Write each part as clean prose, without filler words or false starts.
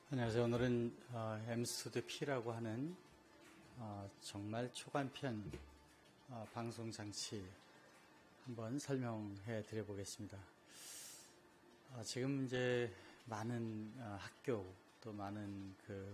안녕하세요. 오늘은 M-Studio P라고 하는 정말 초간편 방송 장치 한번 설명해 드려 보겠습니다. 지금 이제 많은 학교 또 많은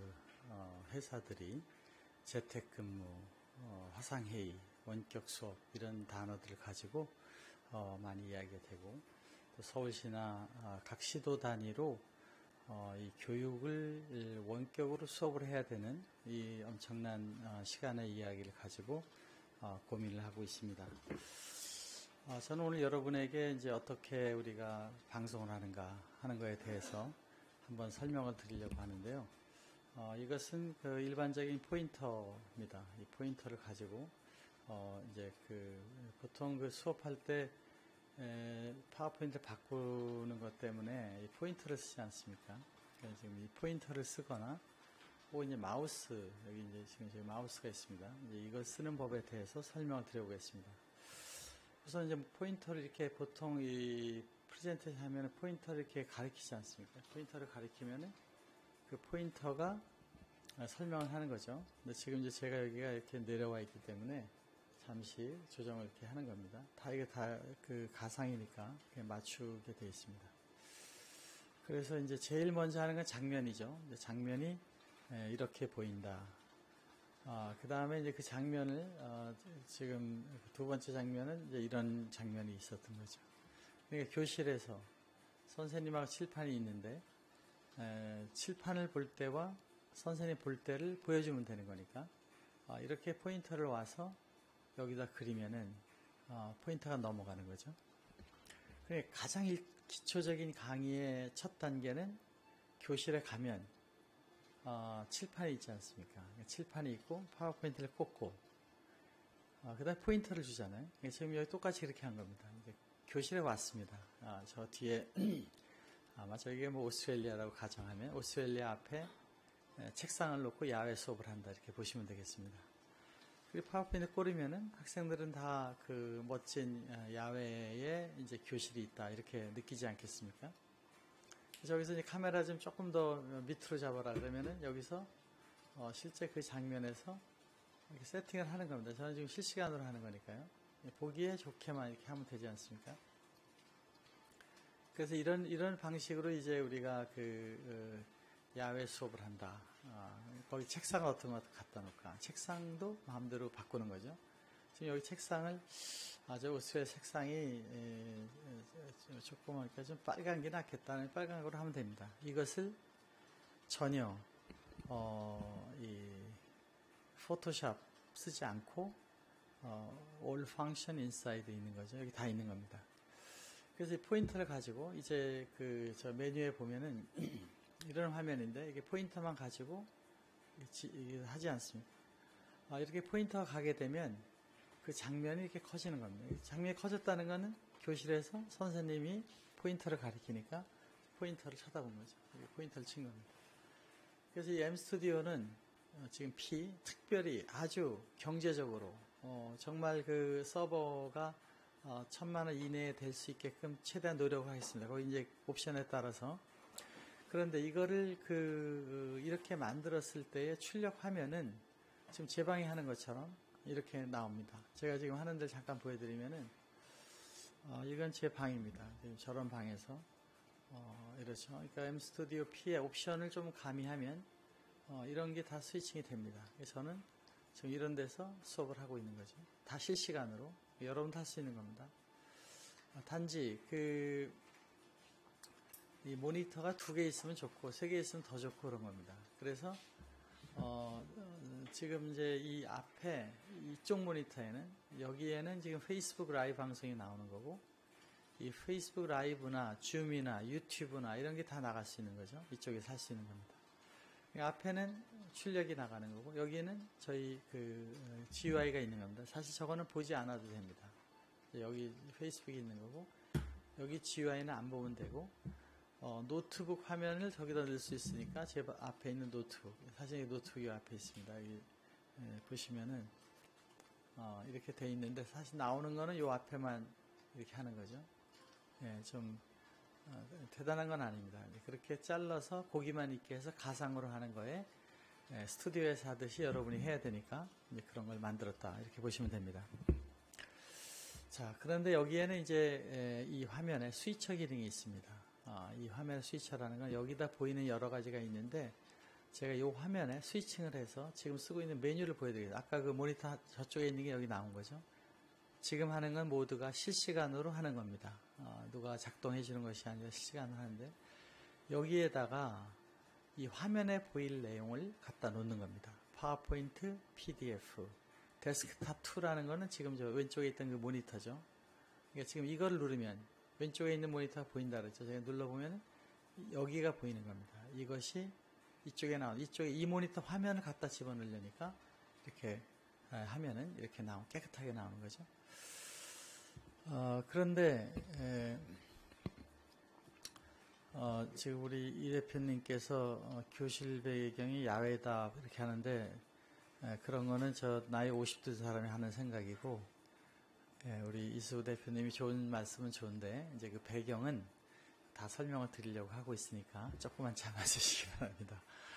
회사들이 재택근무, 화상회의, 원격 수업 이런 단어들을 가지고 많이 이야기가 되고 또 서울시나 각 시도 단위로 이 교육을 원격으로 수업을 해야 되는 이 엄청난 시간의 이야기를 가지고 고민을 하고 있습니다. 저는 오늘 여러분에게 이제 어떻게 우리가 방송을 하는가 하는 거에 대해서 한번 설명을 드리려고 하는데요. 이것은 일반적인 포인터입니다. 이 포인터를 가지고 이제 보통 수업할 때 파워포인트를 바꾸는 것 때문에 이 포인터를 쓰지 않습니까? 그래서 지금 이 포인터를 쓰거나 혹은 이제 마우스, 여기 이제 지금 저희 마우스가 있습니다. 이제 이걸 쓰는 법에 대해서 설명을 드려보겠습니다. 우선 이제 포인터를 이렇게 보통 이 프레젠테이션 하면 포인터를 이렇게 가리키지 않습니까? 포인터를 가리키면은 그 포인터가 설명을 하는 거죠. 근데 지금 이제 제가 여기가 이렇게 내려와 있기 때문에 잠시 조정을 이렇게 하는 겁니다. 이게 다 가상이니까 맞추게 되어 있습니다. 그래서 이제 제일 먼저 하는 건 장면이죠. 장면이 이렇게 보인다. 그 다음에 이제 그 장면을, 지금 두 번째 장면은 이제 이런 장면이 있었던 거죠. 그러니까 교실에서 선생님하고 칠판이 있는데, 칠판을 볼 때와 선생님 볼 때를 보여주면 되는 거니까, 이렇게 포인터를 와서 여기다 그리면은 포인터가 넘어가는 거죠. 가장 기초적인 강의의 첫 단계는 교실에 가면 칠판이 있지 않습니까? 칠판이 있고 파워포인트를 꽂고 그 다음에 포인터를 주잖아요. 지금 여기 똑같이 그렇게 한 겁니다. 교실에 왔습니다. 저 뒤에 아마 저게 오스트레일리아라고 가정하면 오스트레일리아 앞에 책상을 놓고 야외 수업을 한다 이렇게 보시면 되겠습니다. 그리고 파워포인트 꽂으면은 학생들은 다 멋진 야외에 이제 교실이 있다 이렇게 느끼지 않겠습니까? 저기서 이제 카메라 좀 조금 더 밑으로 잡아라 그러면은 여기서 실제 그 장면에서 이렇게 세팅을 하는 겁니다. 저는 지금 실시간으로 하는 거니까요. 보기에 좋게만 이렇게 하면 되지 않습니까? 그래서 이런 방식으로 이제 우리가 야외 수업을 한다. 거기 책상 어떤 거 갖다 놓을까? 책상도 마음대로 바꾸는 거죠. 지금 여기 책상을, 저 오스트레일리아 책상이 조그마니까 좀 빨간 게 낫겠다. 빨간 거로 하면 됩니다. 이것을 전혀, 이 포토샵 쓰지 않고, all function inside 있는 거죠. 여기 다 있는 겁니다. 그래서 이 포인터를 가지고 이제 저 메뉴에 보면은 이런 화면인데 이게 포인터만 가지고 하지 않습니다. 이렇게 포인터가 가게 되면 그 장면이 이렇게 커지는 겁니다. 장면이 커졌다는 것은 교실에서 선생님이 포인터를 가리키니까 포인터를 쳐다본 거죠. 포인터를 친 겁니다. 그래서 이 M-Studio는 지금 P 특별히 아주 경제적으로 정말 서버가 1,000만 원 이내에 될 수 있게끔 최대한 노력을 하겠습니다. 거기 이제 옵션에 따라서. 그런데 이거를 이렇게 만들었을 때의 출력 화면은 지금 제 방에 하는 것처럼 이렇게 나옵니다. 제가 지금 하는 데를 잠깐 보여드리면은, 이건 제 방입니다. 지금 저런 방에서, 이렇죠. 그러니까 M-Studio P의 옵션을 좀 가미하면, 이런 게 다 스위칭이 됩니다. 그래서 저는 지금 이런 데서 수업을 하고 있는 거죠. 다 실시간으로. 여러분도 할 수 있는 겁니다. 단지 이 모니터가 2개 있으면 좋고 3개 있으면 더 좋고 그런 겁니다. 그래서 지금 이제 이 앞에 이쪽 모니터에는 여기에는 지금 페이스북 라이브 방송이 나오는 거고 이 페이스북 라이브나 줌이나 유튜브나 이런 게 다 나갈 수 있는 거죠. 이쪽에서 할 수 있는 겁니다. 앞에는 출력이 나가는 거고 여기는 저희 GUI가 있는 겁니다. 사실 저거는 보지 않아도 됩니다. 여기 페이스북이 있는 거고 여기 GUI는 안 보면 되고 노트북 화면을 저기다 넣을 수 있으니까 제 앞에 있는 노트북 사실 노트북이 앞에 있습니다. 여기 보시면은 이렇게 돼 있는데 사실 나오는 거는 요 앞에만 이렇게 하는 거죠. 좀 대단한 건 아닙니다. 그렇게 잘라서 고기만 있게 해서 가상으로 하는 거에 스튜디오에서 하듯이 여러분이 해야 되니까 이제 그런 걸 만들었다 이렇게 보시면 됩니다. 자, 그런데 여기에는 이제 이 화면에 스위처 기능이 있습니다. 이 화면에 스위처라는 건 여기다 보이는 여러 가지가 있는데 제가 이 화면에 스위칭을 해서 지금 쓰고 있는 메뉴를 보여드리겠습니다. 아까 그 모니터 저쪽에 있는 게 여기 나온 거죠. 지금 하는 건 모두가 실시간으로 하는 겁니다. 누가 작동해 주는 것이 아니라 실시간으로 하는데 여기에다가 이 화면에 보일 내용을 갖다 놓는 겁니다. 파워포인트, PDF, 데스크탑 2라는 거는 지금 저 왼쪽에 있던 그 모니터죠. 그러니까 지금 이걸 누르면 왼쪽에 있는 모니터가 보인다 그랬죠. 제가 눌러보면 여기가 보이는 겁니다. 이것이 이쪽에 나온, 이쪽에 이 모니터 화면을 갖다 집어넣으려니까 이렇게 하면은 이렇게 깨끗하게 나오는 거죠. 그런데 지금 우리 이 대표님께서 교실 배경이 야외다 이렇게 하는데 그런 거는 저 나이 50대 사람이 하는 생각이고 우리 이수 대표님이 좋은 말씀은 좋은데 이제 그 배경은 다 설명을 드리려고 하고 있으니까 조금만 참아주시기 바랍니다.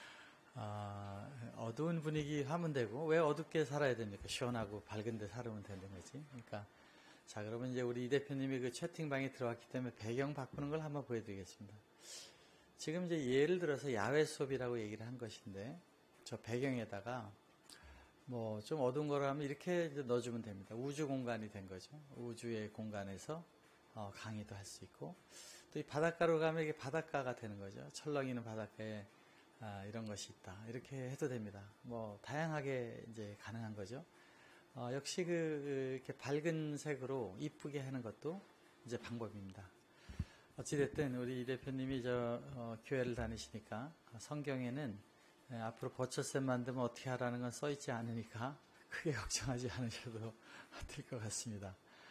어두운 분위기 하면 되고 왜 어둡게 살아야 됩니까? 시원하고 밝은 데 살으면 되는 거지. 그러니까 자, 그러면 이제 우리 이 대표님이 그 채팅방에 들어왔기 때문에 배경 바꾸는 걸 한번 보여드리겠습니다. 지금 이제 예를 들어서 야외 수업이라고 얘기를 한 것인데 저 배경에다가 뭐 좀 어두운 거로 하면 이렇게 이제 넣어주면 됩니다. 우주 공간이 된 거죠. 우주의 공간에서 강의도 할 수 있고 또 이 바닷가로 가면 이게 바닷가가 되는 거죠. 철렁이는 바닷가에 이런 것이 있다. 이렇게 해도 됩니다. 뭐 다양하게 이제 가능한 거죠. 역시 이렇게 밝은 색으로 이쁘게 하는 것도 이제 방법입니다. 어찌됐든 우리 이 대표님이 교회를 다니시니까 성경에는 앞으로 버처셋 만들면 어떻게 하라는 건 써있지 않으니까 크게 걱정하지 않으셔도 될 것 같습니다.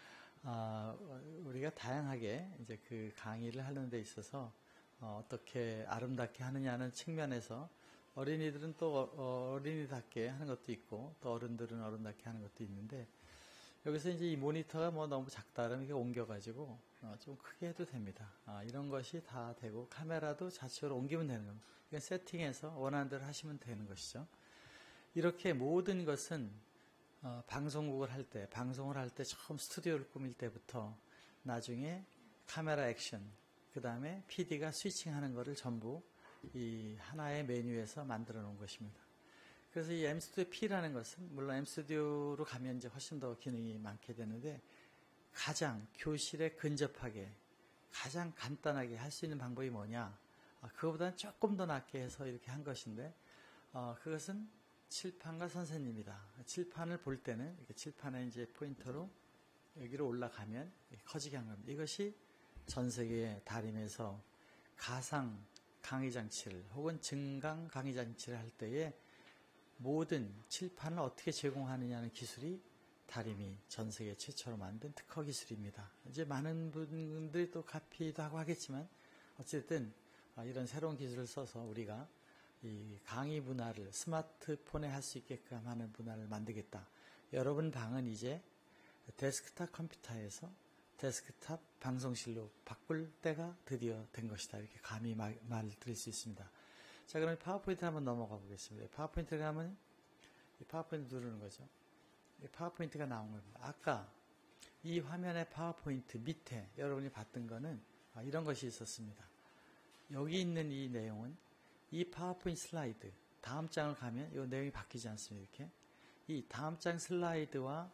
우리가 다양하게 이제 그 강의를 하는 데 있어서 어떻게 아름답게 하느냐는 측면에서 어린이들은 또 어린이답게 하는 것도 있고 또 어른들은 어른답게 하는 것도 있는데 여기서 이제 이 모니터가 뭐 너무 작다 그러면 이게 옮겨가지고 좀 크게 해도 됩니다. 이런 것이 다 되고 카메라도 좌측으로 옮기면 되는 겁니다. 그러니까 세팅해서 원하는 대로 하시면 되는 것이죠. 이렇게 모든 것은 방송국을 할 때, 방송을 할 때 처음 스튜디오를 꾸밀 때부터 나중에 카메라 액션, 그 다음에 PD가 스위칭하는 것을 전부 이 하나의 메뉴에서 만들어 놓은 것입니다. 그래서 이 MStudio P라는 것은 물론 MStudio로 가면 이제 훨씬 더 기능이 많게 되는데 가장 교실에 근접하게 가장 간단하게 할 수 있는 방법이 뭐냐? 그거보다는 조금 더 낫게 해서 이렇게 한 것인데 그것은 칠판과 선생님이다. 칠판을 볼 때는 이렇게 칠판에 이제 포인터로 여기로 올라가면 커지게 한 겁니다. 이것이 전 세계 다림에서 가상 강의 장치를 혹은 증강 강의 장치를 할 때에 모든 칠판을 어떻게 제공하느냐는 기술이 다림이 전 세계 최초로 만든 특허 기술입니다. 이제 많은 분들이 또 카피도 하고 하겠지만 어쨌든 이런 새로운 기술을 써서 우리가 이 강의 문화를 스마트폰에 할 수 있게끔 하는 문화를 만들겠다. 여러분 방은 이제 데스크탑 컴퓨터에서 데스크탑 방송실로 바꿀 때가 드디어 된 것이다. 이렇게 감히 말드릴 수 있습니다. 자, 그럼 파워포인트 한번 넘어가 보겠습니다. 파워포인트 가면 이 파워포인트 누르는 거죠. 이 파워포인트가 나온 겁니다. 아까 이 화면의 파워포인트 밑에 여러분이 봤던 거는 이런 것이 있었습니다. 여기 있는 이 내용은 이 파워포인트 슬라이드 다음 장을 가면 이 내용이 바뀌지 않습니다. 이렇게 이 다음 장 슬라이드와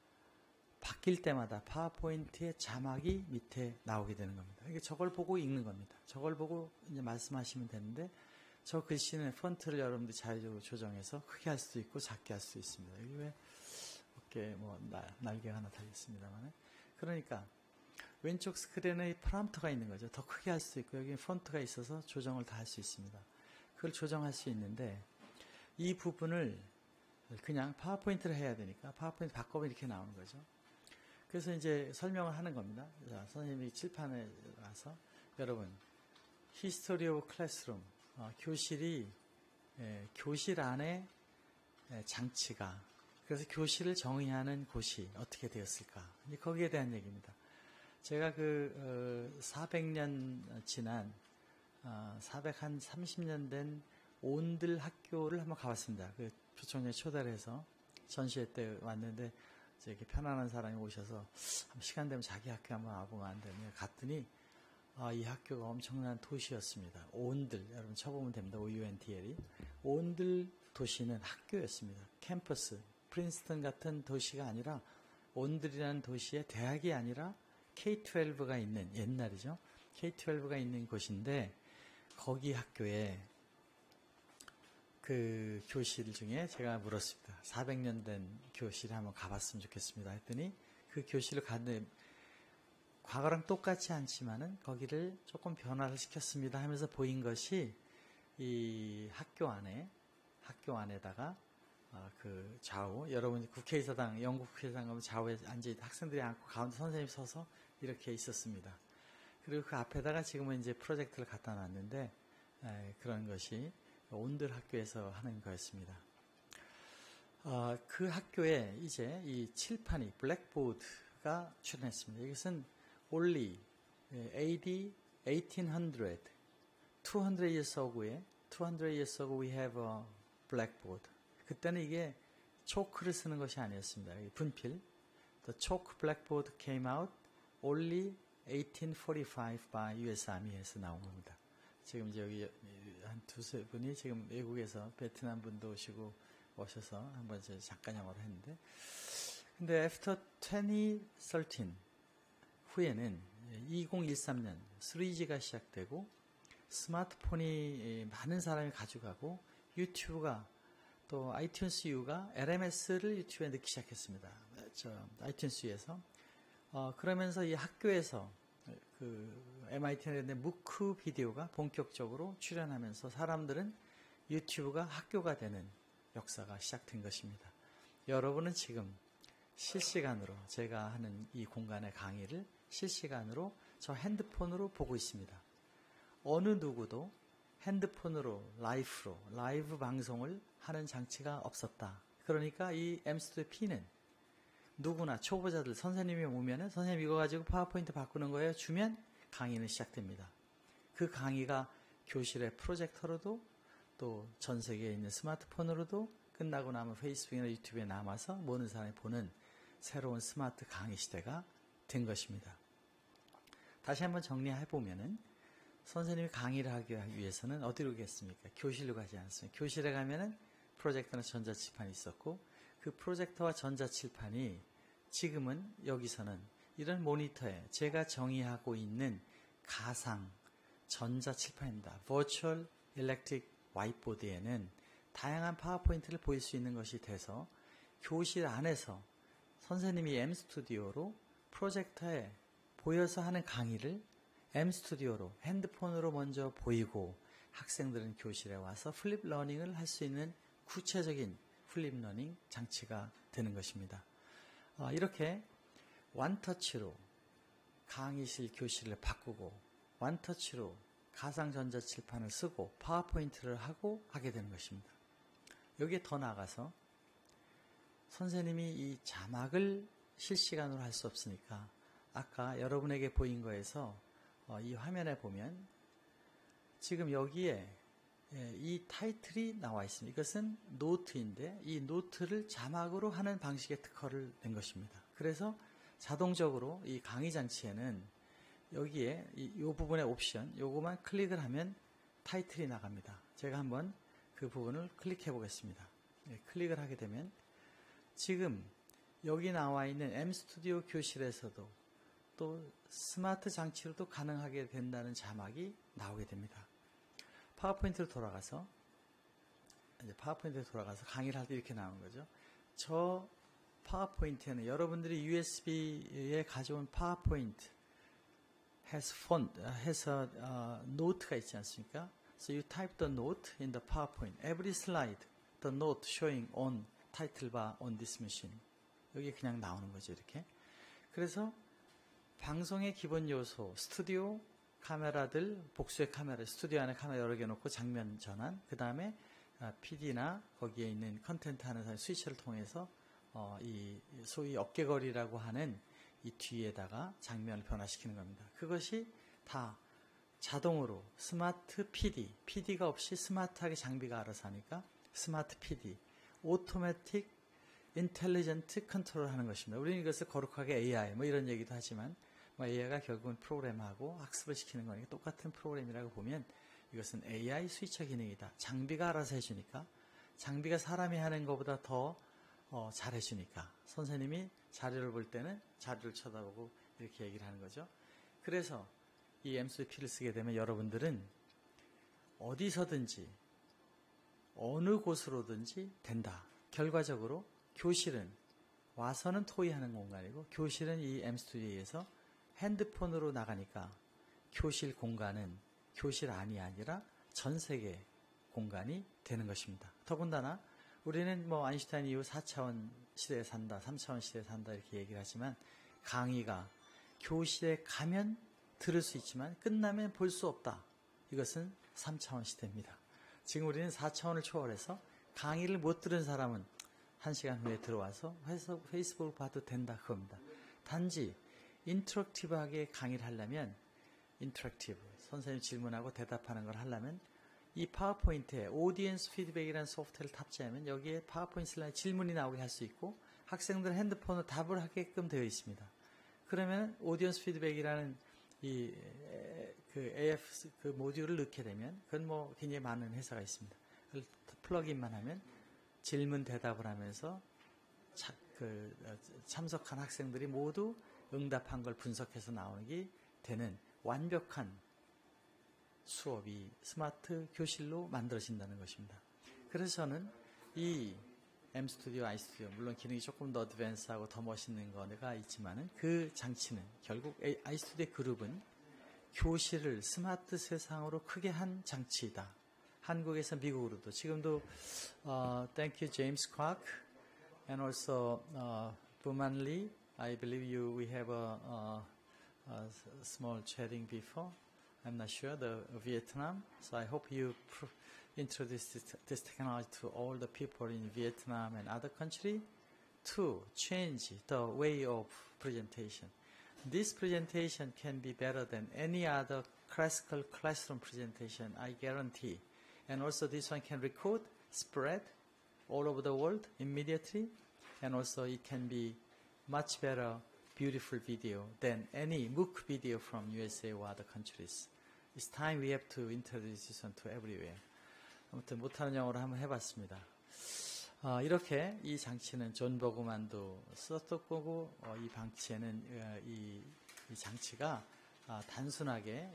바뀔 때마다 파워포인트의 자막이 밑에 나오게 되는 겁니다. 이게 저걸 보고 읽는 겁니다. 저걸 보고 이제 말씀하시면 되는데 저 글씨는 폰트를 여러분들이 자유적으로 조정해서 크게 할 수도 있고 작게 할 수 있습니다. 여기 왜 어깨 뭐 날개가 하나 달렸습니다만 그러니까 왼쪽 스크린에 프롬프터가 있는 거죠. 더 크게 할 수 있고 여기 폰트가 있어서 조정을 다 할 수 있습니다. 그걸 조정할 수 있는데 이 부분을 그냥 파워포인트를 해야 되니까 파워포인트 바꿔보면 이렇게 나오는 거죠. 그래서 이제 설명을 하는 겁니다. 자, 선생님이 칠판에 와서 여러분 History of Classroom 교실이 교실 안에 장치가 그래서 교실을 정의하는 곳이 어떻게 되었을까 거기에 대한 얘기입니다. 제가 400년 지난 430년 된 온들 학교를 한번 가봤습니다. 그 부총재 초대를 해서 전시회 때 왔는데 이렇게 편안한 사람이 오셔서 시간 되면 자기 학교 한번 와보면 안 되냐 갔더니 이 학교가 엄청난 도시였습니다. 온들 여러분 쳐보면 됩니다. OUNDL이 온들 도시는 학교였습니다. 캠퍼스 프린스턴 같은 도시가 아니라 온들이라는 도시에 대학이 아니라 K-12가 있는 옛날이죠. K-12가 있는 곳인데 거기 학교에 그 교실 중에 제가 물었습니다. 400년 된 교실에 한번 가봤으면 좋겠습니다. 했더니 그 교실을 갔는데 과거랑 똑같지 않지만은 거기를 조금 변화를 시켰습니다 하면서 보인 것이 이 학교 안에다가 그 좌우 여러분 국회의사당 영국 국회의사당 가면 좌우에 앉아 학생들이 앉고 가운데 선생님이 서서 이렇게 있었습니다. 그리고 그 앞에다가 지금은 이제 프로젝트를 갖다 놨는데 그런 것이 온들 학교에서 하는 거였습니다. 그 학교에 이제 이 칠판이 블랙보드가 출현했습니다. 이것은 only AD 1800, 200 years ago we have a blackboard. 그때는 이게 초크를 쓰는 것이 아니었습니다. 분필. The chalk blackboard came out only 1845 by US Army에서 나온 겁니다. 지금 이제 여기 한 두세 분이 지금 외국에서 베트남 분도 오셔서 한번 잠깐 영어를 했는데, 근데 after 2013 후에는 2013년 3G가 시작되고 스마트폰이 많은 사람이 가져가고 유튜브가 또 아이튠스 U가 LMS를 유튜브에 넣기 시작했습니다. 아이튠스 U에서 그러면서 이 학교에서 그 MIT는 무크 비디오가 본격적으로 출연하면서 사람들은 유튜브가 학교가 되는 역사가 시작된 것입니다. 여러분은 지금 실시간으로 제가 하는 이 공간의 강의를 실시간으로 저 핸드폰으로 보고 있습니다. 어느 누구도 핸드폰으로 라이브 방송을 하는 장치가 없었다. 그러니까 이 M-Studio P는 누구나 초보자들 선생님이 오면은 선생님 이거 가지고 파워포인트 바꾸는 거예요. 주면 강의는 시작됩니다. 그 강의가 교실의 프로젝터로도 또 전 세계에 있는 스마트폰으로도 끝나고 나면 페이스북이나 유튜브에 남아서 모든 사람이 보는 새로운 스마트 강의 시대가 된 것입니다. 다시 한번 정리해보면은 선생님이 강의를 하기 위해서는 어디로 가겠습니까? 교실로 가지 않습니까? 교실에 가면은 프로젝터나 전자칠판이 있었고 그 프로젝터와 전자칠판이 지금은 여기서는 이런 모니터에 제가 정의하고 있는 가상 전자칠판입니다. Virtual Electric Whiteboard에는 다양한 파워포인트를 보일 수 있는 것이 돼서 교실 안에서 선생님이 M-스튜디오로 프로젝터에 보여서 하는 강의를 M-스튜디오로 핸드폰으로 먼저 보이고 학생들은 교실에 와서 플립 러닝을 할 수 있는 구체적인 플립 러닝 장치가 되는 것입니다. 이렇게 원터치로 강의실 교실을 바꾸고 원터치로 가상 전자칠판을 쓰고 파워포인트를 하게 되는 것입니다. 여기에 더 나아가서 선생님이 이 자막을 실시간으로 할 수 없으니까 아까 여러분에게 보인 거에서 이 화면에 보면 지금 여기에 이 타이틀이 나와 있습니다. 이것은 노트인데 이 노트를 자막으로 하는 방식의 특허를 낸 것입니다. 그래서 자동적으로 이 강의 장치에는 여기에 이 부분의 옵션 요거만 클릭을 하면 타이틀이 나갑니다. 제가 한번 그 부분을 클릭해 보겠습니다. 클릭을 하게 되면 지금 여기 나와 있는 M-스튜디오 교실에서도 또 스마트 장치로도 가능하게 된다는 자막이 나오게 됩니다. 파워포인트로 돌아가서 강의를 할 때 이렇게 나오는 거죠. 저 파워포인트에는 여러분들이 USB에 가져온 파워포인트 해서 노트가 있지 않습니까? So you type the note in the PowerPoint. Every slide, the note showing on title bar on this machine. 여기 그냥 나오는 거죠, 이렇게. 그래서 방송의 기본 요소, 스튜디오 카메라들, 복수의 카메라, 스튜디오 안에 카메라 여러 개 놓고 장면 전환, 그 다음에 PD나 거기에 있는 컨텐트 하는 사람 스위치를 통해서 이 소위 어깨거리라고 하는 이 뒤에다가 장면을 변화시키는 겁니다. 그것이 다 자동으로 스마트 PD가 없이 스마트하게 장비가 알아서 하니까 스마트 PD, 오토매틱 인텔리전트 컨트롤 하는 것입니다. 우리는 이것을 거룩하게 AI 뭐 이런 얘기도 하지만 AI가 결국은 프로그램하고 학습을 시키는 거니까 똑같은 프로그램이라고 보면 이것은 AI 스위처 기능이다. 장비가 알아서 해주니까, 장비가 사람이 하는 것보다 더 잘해주니까, 선생님이 자료를 볼 때는 자료를 쳐다보고 이렇게 얘기를 하는 거죠. 그래서 이 M3P를 쓰게 되면 여러분들은 어디서든지 어느 곳으로든지 된다. 결과적으로 교실은 와서는 토의하는 공간이고, 교실은 이 M스튜디오에서 핸드폰으로 나가니까 교실 공간은 교실 안이 아니라 전 세계 공간이 되는 것입니다. 더군다나 우리는 아인슈타인 이후 4차원 시대에 산다, 3차원 시대에 산다 이렇게 얘기를 하지만, 강의가 교실에 가면 들을 수 있지만 끝나면 볼 수 없다. 이것은 3차원 시대입니다. 지금 우리는 4차원을 초월해서 강의를 못 들은 사람은 1시간 후에 들어와서 페이스북을 봐도 된다 그겁니다. 단지 인터랙티브하게 강의를 하려면, 인터랙티브, 선생님 질문하고 대답하는 걸 하려면 이 파워포인트에 오디언스 피드백이라는 소프트웨어를 탑재하면 여기에 파워포인트 슬라이드 질문이 나오게 할 수 있고 학생들 핸드폰으로 답을 하게끔 되어 있습니다. 그러면 오디언스 피드백이라는 AF 모듈을 넣게 되면 그건 굉장히 많은 회사가 있습니다. 그걸 플러그인만 하면 질문 대답을 하면서 참석한 학생들이 모두 응답한 걸 분석해서 나오는 게 되는 완벽한 수업이 스마트 교실로 만들어진다는 것입니다. 그래서 저는 이 M스튜디오, I스튜디오, 물론 기능이 조금 더 어드밴스하고 더 멋있는 거가 있지만은 그 장치는 결국 I스튜디오 그룹은 교실을 스마트 세상으로 크게 한 장치이다. 한국에서 미국으로도 지금도 Thank you James Kwok and also Buman Lee. I believe we have a small chatting before. I'm not sure, the Vietnam. So I hope you introduce this technology to all the people in Vietnam and other countries to change the way of presentation. This presentation can be better than any other classical classroom presentation, I guarantee. And also this one can record, spread all over the world immediately. And also it can be much better, beautiful video than any MOOC video from USA or other countries. It's time we have to introduce this one to everywhere. 아무튼 못하는 영어로 한번 해봤습니다. 이렇게 이 장치는 존 버그만도 썼던 거고, 이 방치에는 이 장치가 단순하게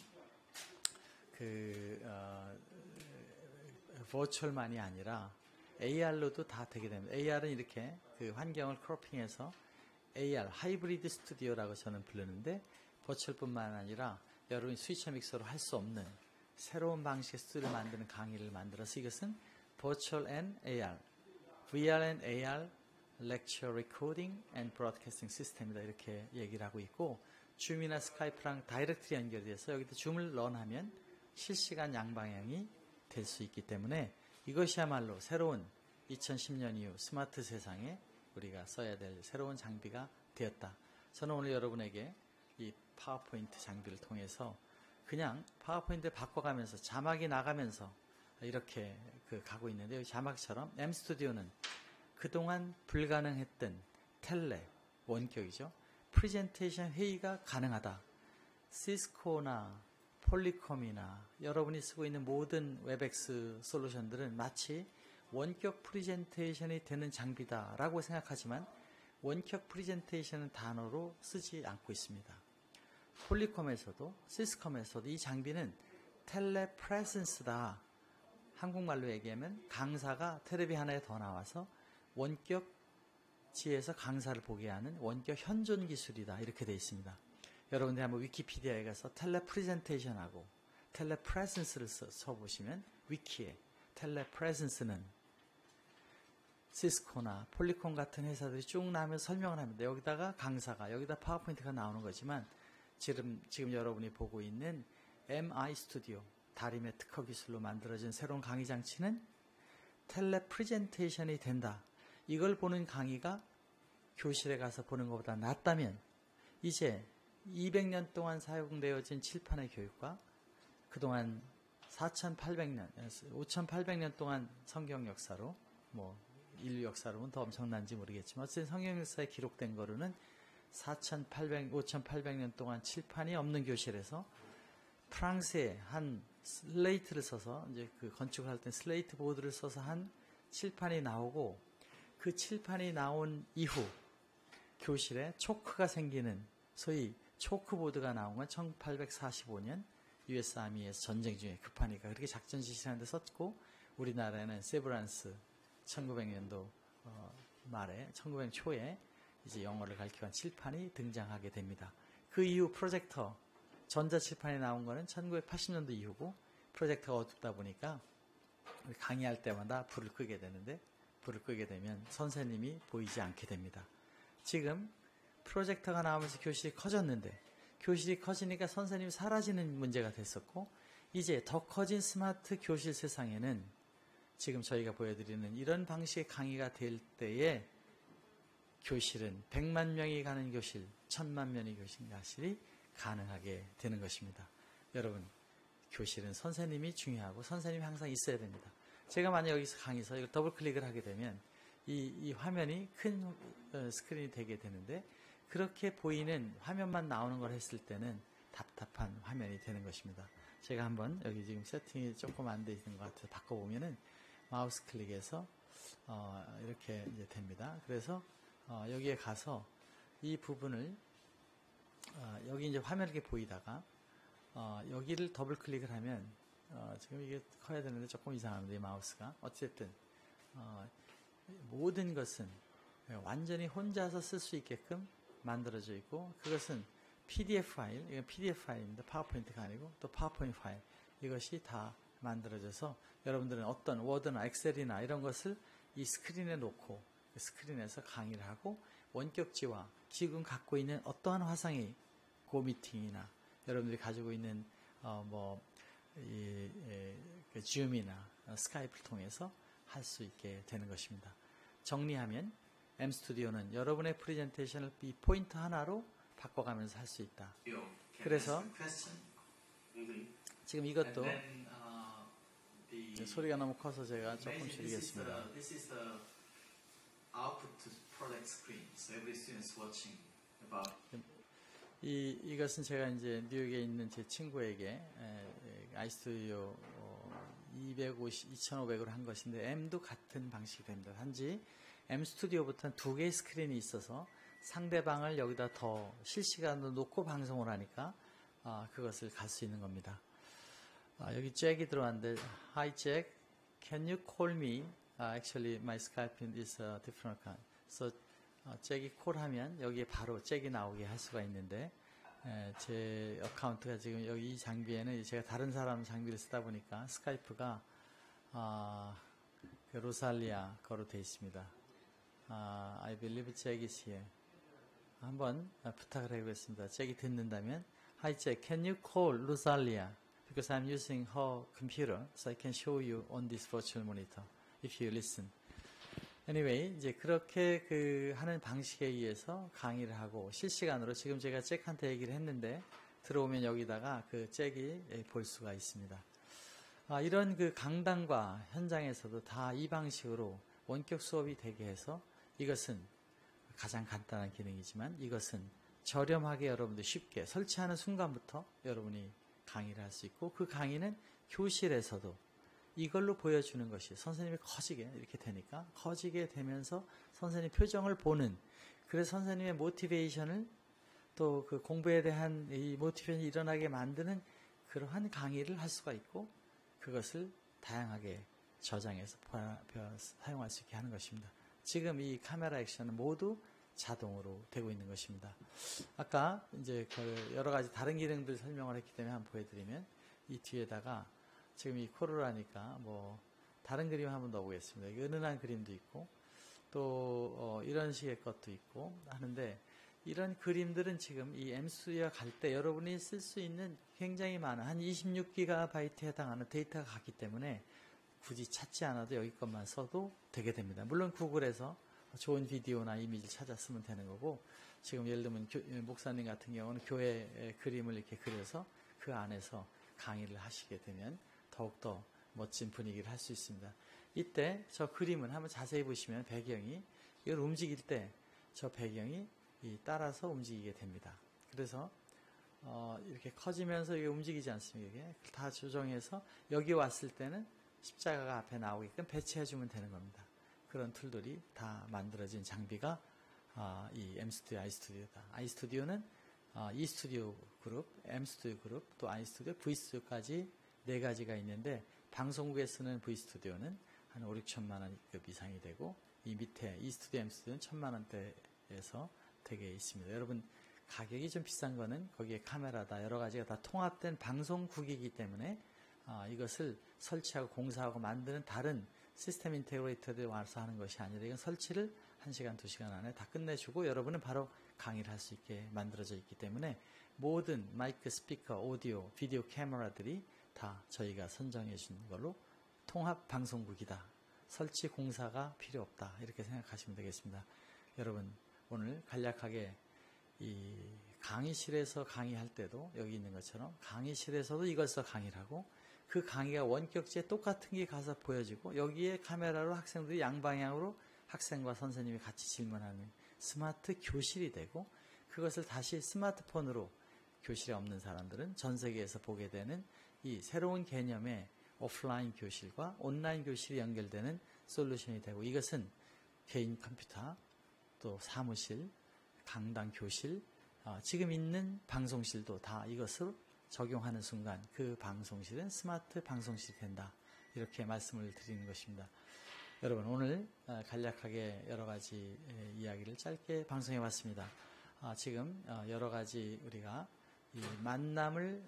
버추얼만이 아니라 AR로도 다 되게 됩니다. AR은 이렇게 그 환경을 크로핑해서 AR, 하이브리드 스튜디오라고 저는 부르는데, 버추얼뿐만 아니라 여러분이 스위처 믹서로 할 수 없는 새로운 방식의 스튜디오를 만드는 강의를 만들어서 이것은 Virtual and AR, VR and AR Lecture Recording and Broadcasting System이다 이렇게 얘기를 하고 있고, 줌이나 스카이프랑 다이렉트리 연결돼서 여기다 줌을 런하면 실시간 양방향이 될 수 있기 때문에 이것이야말로 새로운 2010년 이후 스마트 세상에 우리가 써야 될 새로운 장비가 되었다. 저는 오늘 여러분에게 이 파워포인트 장비를 통해서 그냥 파워포인트를 바꿔가면서 자막이 나가면서 이렇게 가고 있는데, 여기 자막처럼 M스튜디오는 그동안 불가능했던 텔레 원격이죠. 프레젠테이션 회의가 가능하다. 시스코나 폴리콤이나 여러분이 쓰고 있는 모든 웹엑스 솔루션들은 마치 원격 프레젠테이션이 되는 장비다라고 생각하지만 원격 프레젠테이션은 단어로 쓰지 않고 있습니다. 폴리콤에서도 시스콤에서도 이 장비는 텔레프레센스다. 한국말로 얘기하면 강사가 테레비 하나에 더 나와서 원격지에서 강사를 보게 하는 원격 현존 기술이다. 이렇게 되어 있습니다. 여러분들이 한번 위키피디아에 가서 텔레프레젠테이션하고 텔레프레센스를 써보시면 위키에 텔레프레센스는 시스코나 폴리콤 같은 회사들이 쭉 나오면 설명을 합니다. 여기다가 강사가, 여기다 파워포인트가 나오는 거지만 지금 여러분이 보고 있는 MI 스튜디오, 다림의 특허 기술로 만들어진 새로운 강의 장치는 텔레프레젠테이션이 된다. 이걸 보는 강의가 교실에 가서 보는 것보다 낫다면 이제 200년 동안 사용되어진 칠판의 교육과 그동안 4,800년, 5,800년 동안 성경 역사로, 뭐 인류 역사로는 더 엄청난지 모르겠지만 어쨌든 성경 역사에 기록된 거로는 5,800년 동안 칠판이 없는 교실에서 프랑스에 한 슬레이트를 써서, 이제 그 건축을 할 때 슬레이트 보드를 써서 한 칠판이 나오고, 그 칠판이 나온 이후 교실에 초크가 생기는, 소위 초크보드가 나온 건 1845년 US 아미에서 전쟁 중에 급하니까 그렇게 작전 지시하는데 썼고, 우리나라에는 세브란스 1900년도 말에 1900년 초에 이제 영어를 가르치는 칠판이 등장하게 됩니다. 그 이후 프로젝터 전자칠판이 나온 거는 1980년도 이후고, 프로젝터가 어둡다 보니까 강의할 때마다 불을 끄게 되는데, 불을 끄게 되면 선생님이 보이지 않게 됩니다. 지금 프로젝터가 나오면서 교실이 커졌는데, 교실이 커지니까 선생님이 사라지는 문제가 됐었고, 이제 더 커진 스마트 교실 세상에는 지금 저희가 보여드리는 이런 방식의 강의가 될 때에 교실은 100만 명이 가는 교실, 1000만 명의 교실이 가능하게 되는 것입니다. 여러분, 교실은 선생님이 중요하고 선생님이 항상 있어야 됩니다. 제가 만약 여기서 강의에서 이걸 더블 클릭을 하게 되면 이 화면이 큰 스크린이 되게 되는데, 그렇게 보이는 화면만 나오는 걸 했을 때는 답답한 화면이 되는 것입니다. 제가 한번 여기 지금 세팅이 조금 안 돼 있는 것 같아서 바꿔보면은 마우스 클릭해서 이렇게 이제 됩니다. 그래서 여기에 가서 이 부분을 여기 이제 화면이 이렇게 보이다가 여기를 더블 클릭을 하면 지금 이게 커야 되는데 조금 이상합니다. 이 마우스가. 어쨌든 모든 것은 완전히 혼자서 쓸 수 있게끔 만들어져 있고, 그것은 PDF 파일, 이건 PDF 파일입니다. 파워포인트가 아니고 또 파워포인트 파일, 이것이 다 만들어져서 여러분들은 어떤 워드나 엑셀이나 이런 것을 이 스크린에 놓고 그 스크린에서 강의를 하고, 원격지와 지금 갖고 있는 어떠한 화상의 고미팅이나 여러분들이 가지고 있는 줌이나 스카이프를 통해서 할 수 있게 되는 것입니다. 정리하면 M스튜디오는 여러분의 프레젠테이션을 이 포인트 하나로 바꿔가면서 할 수 있다. 그래서 지금 이것도 소리가 너무 커서 제가 조금 줄이겠습니다. 이것은 제가 이제 뉴욕에 있는 제 친구에게 아이스튜디오 2,500으로 한 것인데, M도 같은 방식이 됩니다. 단지 M스튜디오부터는 2개의 스크린이 있어서 상대방을 여기다 더 실시간으로 놓고 방송을 하니까 그것을 갈 수 있는 겁니다. 여기 잭이 들어왔는데, Hi Jack, can you call me? Actually my Skype is a different account. So 잭이 콜하면 여기에 바로 잭이 나오게 할 수가 있는데, 제 어카운트가 지금 여기 이 장비에는 제가 다른 사람 장비를 쓰다 보니까 스카이프가 그 로살리아 거로 되어 있습니다. I believe Jack is here. 한번 부탁을 해보겠습니다. 잭이 듣는다면, Hi Jack, can you call Rosalia? Because I'm using her computer, so I can show you on this virtual monitor if you listen. Anyway, 이제 그렇게 하는 방식에 의해서 강의를 하고, 실시간으로 지금 제가 잭한테 얘기를 했는데 들어오면 여기다가 그 잭이 볼 수가 있습니다. 이런 그 강당과 현장에서도 다 이 방식으로 원격 수업이 되게 해서, 이것은 가장 간단한 기능이지만 이것은 저렴하게 여러분들 쉽게 설치하는 순간부터 여러분이 강의를 할 수 있고, 그 강의는 교실에서도 이걸로 보여주는 것이 선생님이 커지게 이렇게 되니까, 커지게 되면서 선생님 표정을 보는, 그래서 선생님의 모티베이션을, 또 그 공부에 대한 이 모티베이션이 일어나게 만드는 그러한 강의를 할 수가 있고, 그것을 다양하게 저장해서 사용할 수 있게 하는 것입니다. 지금 이 카메라 액션은 모두 자동으로 되고 있는 것입니다. 아까 이제 여러 가지 다른 기능들 설명을 했기 때문에 한번 보여드리면, 이 뒤에다가 지금 이 코로나니까 다른 그림 한번 넣어보겠습니다. 은은한 그림도 있고, 또 이런 식의 것도 있고 하는데, 이런 그림들은 지금 이 M스튜디오에 갈 때 여러분이 쓸 수 있는 굉장히 많은, 한 26GB에 해당하는 데이터가 갔기 때문에 굳이 찾지 않아도 여기 것만 써도 되게 됩니다. 물론 구글에서 좋은 비디오나 이미지를 찾아 쓰면 되는 거고, 지금 예를 들면 목사님 같은 경우는 교회 그림을 이렇게 그려서 그 안에서 강의를 하시게 되면 더욱더 멋진 분위기를 할 수 있습니다. 이때 저 그림을 한번 자세히 보시면 배경이 이걸 움직일 때 저 배경이 따라서 움직이게 됩니다. 그래서 이렇게 커지면서 이게 움직이지 않습니까? 이게 다 조정해서 여기 왔을 때는 십자가가 앞에 나오게끔 배치해 주면 되는 겁니다. 그런 툴들이 다 만들어진 장비가 이 M스튜디오, i스튜디오다. i스튜디오는 e스튜디오 그룹, M스튜디오 그룹, 또 i스튜디오, V스튜디오까지 4가지가 있는데, 방송국에 쓰는 V스튜디오는 한 5, 6천만 원급 이상이 되고, 이 밑에 e스튜디오, M스튜디오는 1,000만 원대에서 되게 있습니다. 여러분, 가격이 좀 비싼 거는 거기에 카메라다 여러 가지가 다 통합된 방송국이기 때문에 이것을 설치하고 공사하고 만드는 다른 시스템 인테그레이터들이 와서 하는 것이 아니라, 이건 설치를 1시간, 2시간 안에 다 끝내주고 여러분은 바로 강의를 할 수 있게 만들어져 있기 때문에 모든 마이크, 스피커, 오디오, 비디오 카메라들이 다 저희가 선정해 준 걸로 통합 방송국이다. 설치 공사가 필요 없다. 이렇게 생각하시면 되겠습니다. 여러분, 오늘 간략하게 이 강의실에서 강의할 때도 여기 있는 것처럼 강의실에서도 이걸 써 강의를 하고, 그 강의가 원격지에 똑같은 게 가서 보여지고, 여기에 카메라로 학생들이 양방향으로 학생과 선생님이 같이 질문하는 스마트 교실이 되고, 그것을 다시 스마트폰으로 교실에 없는 사람들은 전 세계에서 보게 되는 이 새로운 개념의 오프라인 교실과 온라인 교실이 연결되는 솔루션이 되고, 이것은 개인 컴퓨터, 또 사무실, 강당 교실, 지금 있는 방송실도 다 이것을 적용하는 순간 그 방송실은 스마트 방송실이 된다. 이렇게 말씀을 드리는 것입니다. 여러분, 오늘 간략하게 여러 가지 이야기를 짧게 방송해 봤습니다. 지금 여러 가지 우리가 이 만남을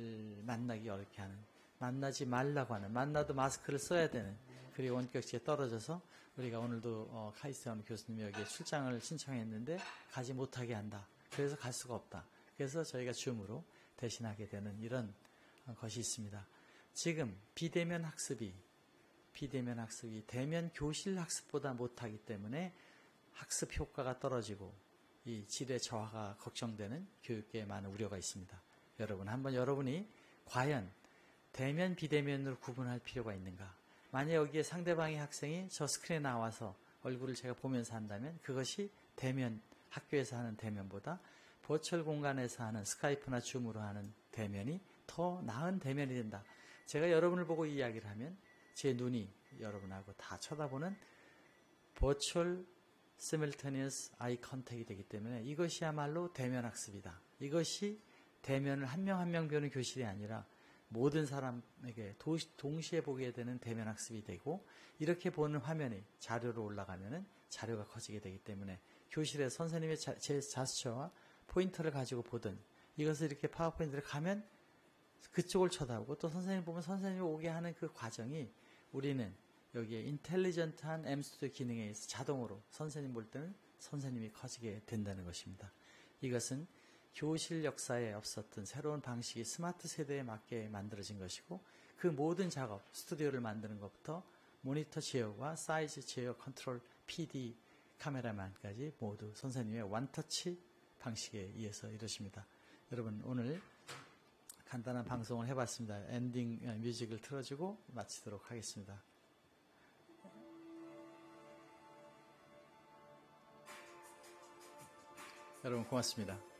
만나기 어렵게 하는, 만나지 말라고 하는, 만나도 마스크를 써야 되는, 그리고 원격지에 떨어져서 우리가 오늘도 카이스트 교수님이 여기에 출장을 신청했는데 가지 못하게 한다. 그래서 갈 수가 없다. 그래서 저희가 줌으로 대신하게 되는 이런 것이 있습니다. 지금 비대면 학습이 대면 교실 학습보다 못하기 때문에 학습 효과가 떨어지고 이 질의 저하가 걱정되는 교육계에 많은 우려가 있습니다. 여러분, 한번 여러분이 과연 대면 비대면으로 구분할 필요가 있는가? 만약 여기에 상대방의 학생이 저 스크린에 나와서 얼굴을 제가 보면서 한다면 그것이 대면, 학교에서 하는 대면보다 버추얼 공간에서 하는 스카이프나 줌으로 하는 대면이 더 나은 대면이 된다. 제가 여러분을 보고 이야기를 하면 제 눈이 여러분하고 다 쳐다보는 버추얼 시뮬테니어스 아이 컨택이 되기 때문에 이것이야말로 대면 학습이다. 이것이 대면을 한 명 한 명 배우는 교실이 아니라 모든 사람에게 동시에 보게 되는 대면 학습이 되고, 이렇게 보는 화면이 자료로 올라가면은 자료가 커지게 되기 때문에 교실에 선생님의 제 자스처와 포인터를 가지고 보든, 이것을 이렇게 파워포인트를 가면 그쪽을 쳐다보고, 또 선생님 보면 선생님이 오게 하는 그 과정이 우리는 여기에 인텔리전트한 M스튜디오 기능에 의해서 자동으로 선생님 볼 때는 선생님이 커지게 된다는 것입니다. 이것은 교실 역사에 없었던 새로운 방식이 스마트 세대에 맞게 만들어진 것이고, 그 모든 작업, 스튜디오를 만드는 것부터 모니터 제어와 사이즈 제어, 컨트롤, PD, 카메라만까지 모두 선생님의 원터치 방식에 의해서 이루어집니다. 여러분, 오늘 간단한 방송을 해봤습니다. 엔딩 뮤직을 틀어주고 마치도록 하겠습니다. 여러분, 고맙습니다.